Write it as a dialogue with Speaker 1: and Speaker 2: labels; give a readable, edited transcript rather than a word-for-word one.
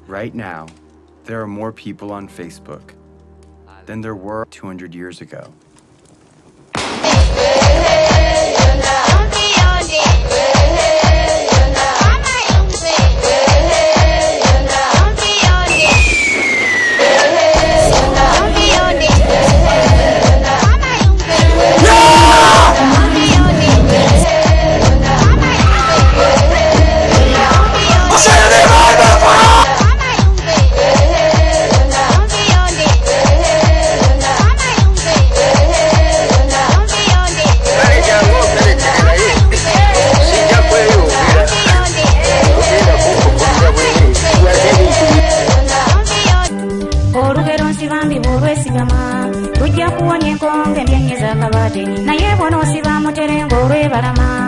Speaker 1: Right now, there are more people on Facebook than there were 200 years ago.
Speaker 2: Tujja kuwonya enkonge ndyenyeza kabate naye bw'onoosiba muterengo olw'ebalama